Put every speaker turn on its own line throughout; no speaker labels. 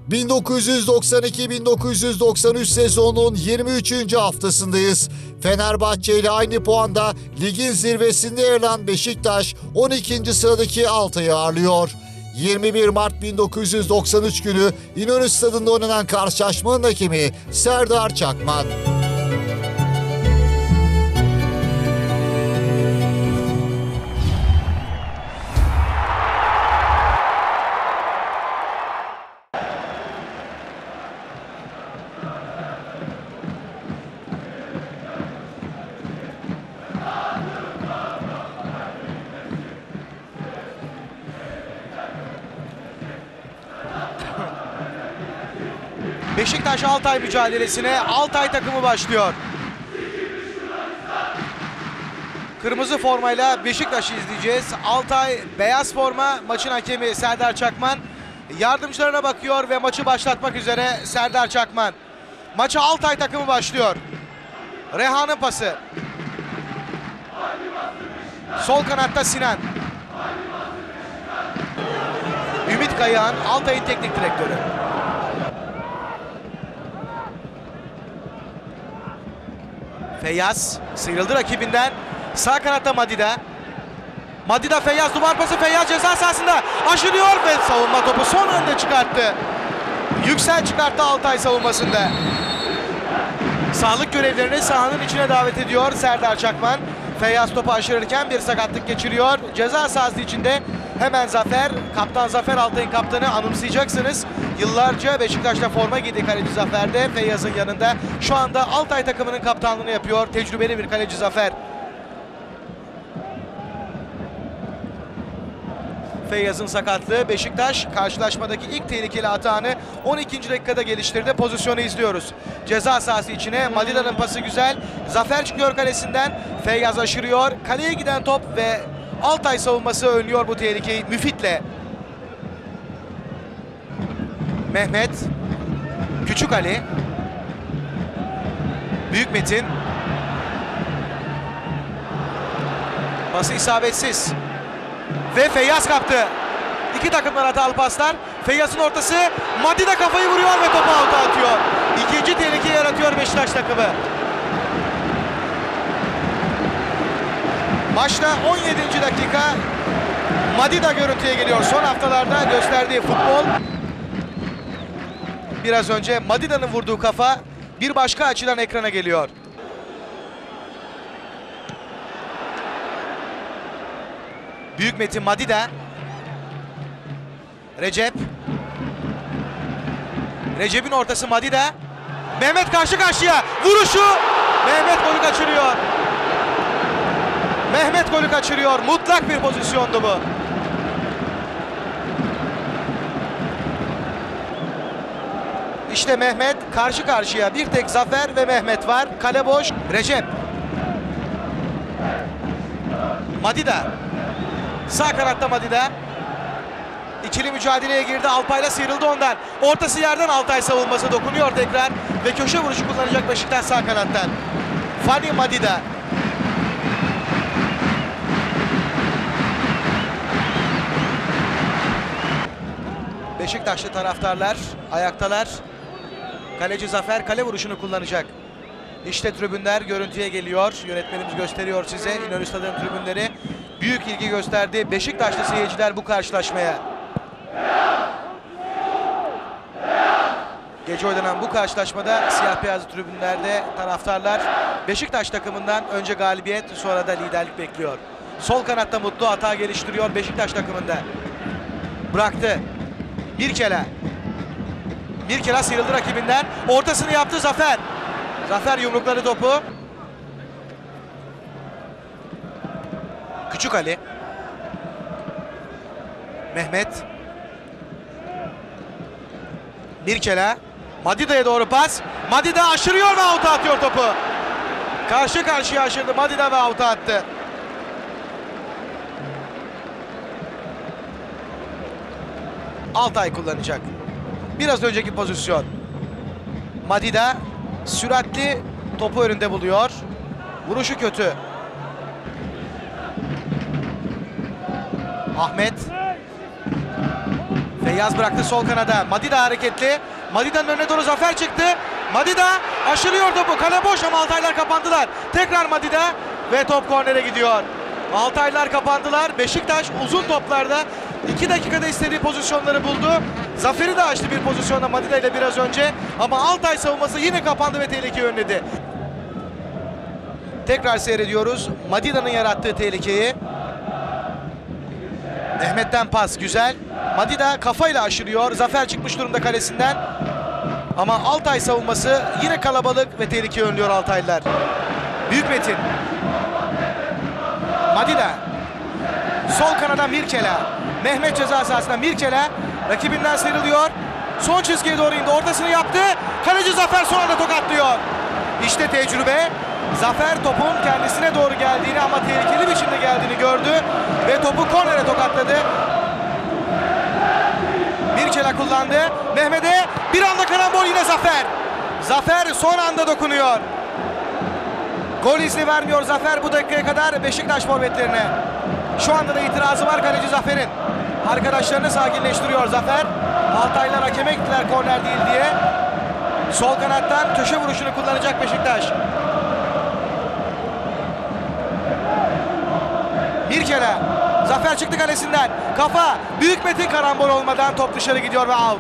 1992-1993 sezonunun 23. haftasındayız. Fenerbahçe ile aynı puanda ligin zirvesinde yer alan Beşiktaş 12. sıradaki Altay'ı ağırlıyor. 21 Mart 1993 günü İnönü Stadı'nda oynanan karşılaşmanın hakemi Serdar Çakman.
Beşiktaş Altay mücadelesine Altay takımı başlıyor. Kırmızı formayla Beşiktaş'ı izleyeceğiz. Altay beyaz forma, maçın hakemi Serdar Çakman. Yardımcılarına bakıyor ve maçı başlatmak üzere Serdar Çakman. Maça Altay takımı başlıyor. Rehan'ın pası. Sol kanatta Sinan. Ümit Kayağan Altay'ın teknik direktörü. Feyyaz sıyrıldı rakibinden. Sağ kanatta Madida. Madida Feyyaz, duvar pası, Feyyaz ceza sahasında aşırıyor ve savunma topu son anda çıkarttı. Yüksel çıkarttı Altay savunmasında. Sağlık görevlerini sahanın içine davet ediyor Serdar Çakman. Feyyaz topu aşırırken bir sakatlık geçiriyor. Ceza sahası içinde hemen Zafer, kaptan Zafer, Altay'ın kaptanı, anımsayacaksınız. Yıllarca Beşiktaş'ta forma giydi kaleci Zafer'de, Feyyaz'ın yanında. Şu anda Altay takımının kaptanlığını yapıyor tecrübeli bir kaleci Zafer. Feyyaz'ın sakatlığı, Beşiktaş karşılaşmadaki ilk tehlikeli atağını 12. dakikada geliştirdi. Pozisyonu izliyoruz. Ceza sahası içine Madida'nın pası güzel. Zafer çıkıyor kalesinden. Feyyaz aşırıyor. Kaleye giden top ve Altay savunması önlüyor bu tehlikeyi Müfit'le. Mehmet. Küçük Ali. Büyük Metin. Pası isabetsiz. Ve Feyyaz kaptı. İki takımdan hatalı paslar. Feyyaz'ın ortası. Madida kafayı vuruyor ve topu alta atıyor. İkinci tehlikeyi yaratıyor Beşiktaş takımı. Maçta 17. dakika. Madida görüntüye geliyor. Son haftalarda gösterdiği futbol. Biraz önce Madida'nın vurduğu kafa bir başka açıdan ekrana geliyor. Büyük Metin, Madida. Recep. Recep'in ortası Madida. Mehmet karşı karşıya. Vuruşu. Mehmet golü kaçırıyor. Mehmet golü kaçırıyor. Mutlak bir pozisyondu bu. İşte Mehmet karşı karşıya. Bir tek Zafer ve Mehmet var. Kale boş. Recep. Madida. Sağ kanatta Madida. İkili mücadeleye girdi. Alpay'la sıyrıldı ondan. Ortası yerden Altay savunması dokunuyor tekrar. Ve köşe vuruşu kullanacak Beşiktaş sağ kanattan. Fani Madida. Beşiktaşlı taraftarlar ayaktalar. Kaleci Zafer kale vuruşunu kullanacak. İşte tribünler görüntüye geliyor. Yönetmenimiz gösteriyor size. İnönü Stadı'nın tribünleri büyük ilgi gösterdi. Beşiktaşlı seyirciler bu karşılaşmaya. Gece oynanan bu karşılaşmada siyah beyazlı tribünlerde taraftarlar Beşiktaş takımından önce galibiyet, sonra da liderlik bekliyor. Sol kanatta Mutlu hata geliştiriyor Beşiktaş takımında. Bıraktı. Birkela sıyrıldı rakibinden. Ortasını yaptı Zafer. Zafer yumrukladı topu. Küçük Ali. Mehmet. Birkela. Madida'ya doğru pas. Madida aşırıyor ve out'a atıyor topu. Karşı karşıya aşırdı Madida ve out'a attı. Altay kullanacak. Biraz önceki pozisyon. Madida süratli topu önünde buluyor. Vuruşu kötü. Ahmet. Feyyaz bıraktı sol kanada. Madida hareketli. Madida'nın önüne doğru Zafer çıktı. Madida aşırıyor topu. Kale boş ama Altaylar kapandılar. Tekrar Madida ve top kornere gidiyor. Altaylar kapandılar. Beşiktaş uzun toplarda 2 dakikada istediği pozisyonları buldu. Zafer'i de açtı bir pozisyonda Madida ile biraz önce. Ama Altay savunması yine kapandı ve tehlikeyi önledi. Tekrar seyrediyoruz Madida'nın yarattığı tehlikeyi. Mehmet'ten pas güzel. Madida kafayla aşırıyor. Zafer çıkmış durumda kalesinden. Ama Altay savunması yine kalabalık ve tehlikeyi önlüyor Altaylılar. Büyük Metin. Madida. Sol kanada Mirkela. Mehmet ceza sahasında Mirkela rakibinden sıyrılıyor. Son çizgiye doğru indi. Ortasını yaptı. Kaleci Zafer son anda tokatlıyor. İşte tecrübe. Zafer topun kendisine doğru geldiğini ama tehlikeli biçimde geldiğini gördü. Ve topu kornere tokatladı. Mirkela kullandı. Mehmet'e bir anda karambol yine Zafer. Zafer son anda dokunuyor. Gol izni vermiyor Zafer bu dakikaya kadar Beşiktaş forvetlerine. Şu anda da itirazı var kaleci Zafer'in. Arkadaşlarını sakinleştiriyor Zafer. Altaylar hakeme gittiler korner değil diye. Sol kanattan köşe vuruşunu kullanacak Beşiktaş. Mirkela. Zafer çıktı kalesinden. Kafa. Büyük Metin karambol olmadan top dışarı gidiyor ve out.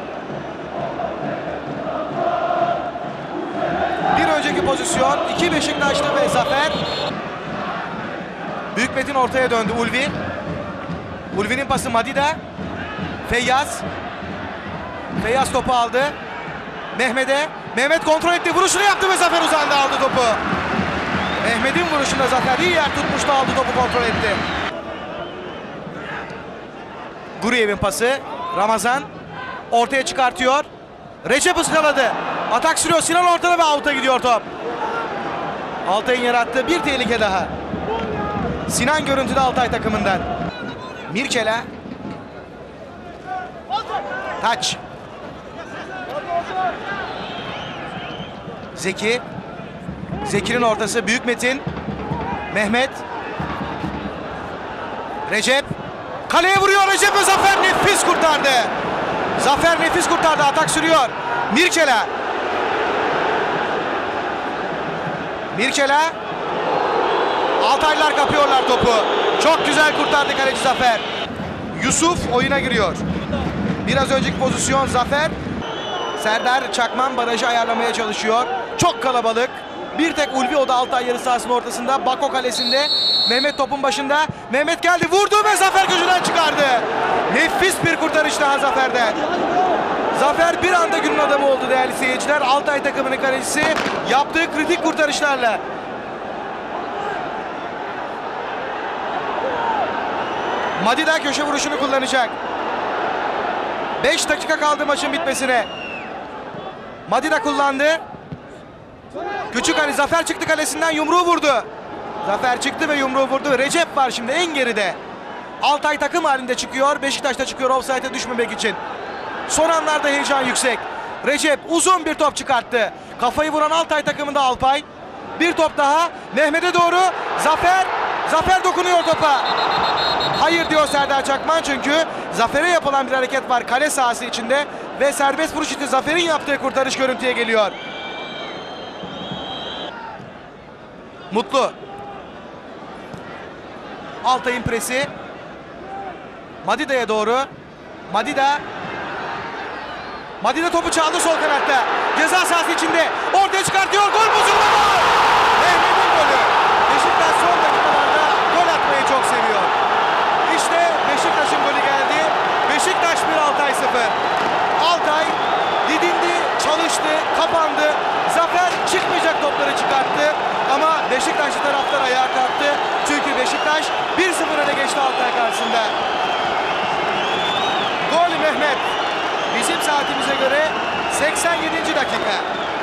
Bir önceki pozisyon 2 Beşiktaşlı ve Zafer. Büyük Metin ortaya döndü. Ulvi. Ulvi'nin pası Madida. Feyyaz. Feyyaz topu aldı. Mehmet'e. Mehmet kontrol etti. Vuruşunu yaptı ve Zafer uzandı aldı topu. Mehmet'in vuruşunda Zafer iyi yer tutmuştu aldı topu kontrol etti. Guriyev'in pası. Ramazan. Ortaya çıkartıyor. Recep ıskaladı. Atak sürüyor. Sinan ortada ve out'a gidiyor top. Altay'ın yarattığı bir tehlike daha. Sinan görüntüde Altay takımından. Mirkela. Taç. Zeki. Zeki'nin ortası Büyük Metin. Mehmet. Recep. Kaleye vuruyor Recep ve Zafer nefis kurtardı. Zafer nefis kurtardı. Atak sürüyor. Mirkela. Mirkela. Altaylılar kapıyorlar topu. Çok güzel kurtardı kaleci Zafer. Yusuf oyuna giriyor. Biraz önceki pozisyon Zafer. Serdar Çakman barajı ayarlamaya çalışıyor. Çok kalabalık. Bir tek Ulvi, o da Altay yarı sahasının ortasında. Bako kalesinde. Mehmet topun başında. Mehmet geldi, vurdu ve Zafer köşeden çıkardı. Nefis bir kurtarış daha Zafer'den. Zafer bir anda günün adamı oldu değerli seyirciler. Altay takımının kalecisi yaptığı kritik kurtarışlarla. Madida köşe vuruşunu kullanacak. 5 dakika kaldı maçın bitmesine. Madida kullandı. Küçük Ali Zafer çıktı kalesinden, yumruğu vurdu. Zafer çıktı ve yumruğu vurdu. Recep var şimdi en geride. Altay takım halinde çıkıyor. Beşiktaş da çıkıyor ofsayta düşmemek için. Son anlarda heyecan yüksek. Recep uzun bir top çıkarttı. Kafayı vuran Altay takımında Alpay. Bir top daha Mehmet'e doğru. Zafer dokunuyor topa. Hayır diyor Serdar Çakman, çünkü Zafer'e yapılan bir hareket var kale sahası içinde ve serbest vuruş için Zafer'in yaptığı kurtarış görüntüye geliyor. Mutlu. Altay'ın presi. Madida'ya doğru. Madida topu çaldı sol kanatta. Ceza sahası içinde. Ortaya çıkartıyor. Gol bozuldu. Mehmet'in golü. Beşiktaş son dakikalarda gol atmayı çok seviyor. İşte Beşiktaş'ın golü geldi. Beşiktaş 1, Altay 0. Altay didindi, çalıştı, kapandı. Zafer çıkmayacak topları çıkarttı. Ama Beşiktaşlı taraftar ayağa kalktı. Çünkü Beşiktaş 1-0 öne geçti Altay karşısında. Gol Mehmet. Bizim saatimize göre 87. dakika.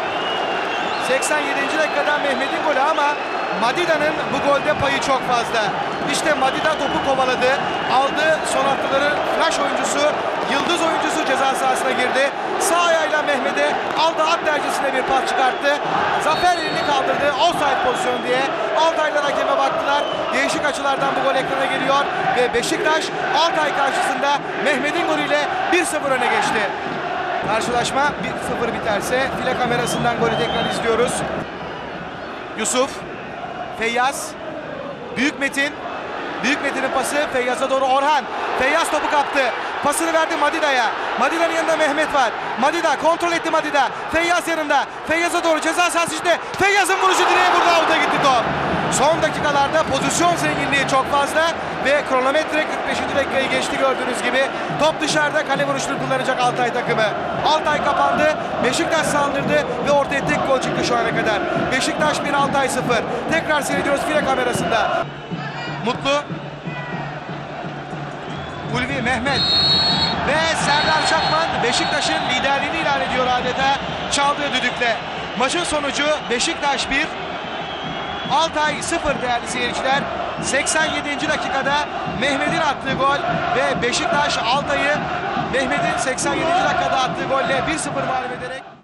87. dakikada Mehmet'in golü ama Madida'nın bu golde payı çok fazla. İşte Madida topu kovaladı. Aldı, son haftaların flash oyuncusu, yıldız oyuncusu ceza sahasına girdi. Sağ ayağıyla ardından Mehmet'e aldı at dercesine bir pas çıkarttı. Zafer elini kaldırdı. Offside pozisyonu diye. Altaylılar hakeme baktılar. Değişik açılardan bu gol ekrana geliyor. Ve Beşiktaş Altay karşısında Mehmet'in golüyle 1-0 öne geçti. Karşılaşma 1-0 biterse file kamerasından golü tekrar izliyoruz. Yusuf, Feyyaz, Büyük Metin. Büyük Metin'in pası Feyyaz'a doğru Orhan. Feyyaz topu kaptı. Pasını verdi Madida'ya. Madida'nın yanında Mehmet var. Madida kontrol etti Madida. Feyyaz yanında. Feyyaz'a doğru ceza sahası içinde. Feyyaz'ın vuruşu direğe vurdu. Out'a gitti top. Son dakikalarda pozisyon zenginliği çok fazla ve kronometre 45. dakikayı geçti gördüğünüz gibi. Top dışarıda, kale vuruşunu kullanacak Altay takımı. Altay kapandı. Beşiktaş saldırdı ve ortaya tek gol çıktı şu ana kadar. Beşiktaş 1, Altay 0. Tekrar seyrediyoruz file kamerasında. Mutlu, Ulvi, Mehmet ve Serdar Çakman Beşiktaş'ın liderliğini ilan ediyor adeta çaldığı düdükle. Maçın sonucu Beşiktaş 1, Altay 0 değerli seyirciler. 87. dakikada Mehmet'in attığı gol ve Beşiktaş Altay'ı Mehmet'in 87. dakikada attığı golle 1-0 mağlup ederek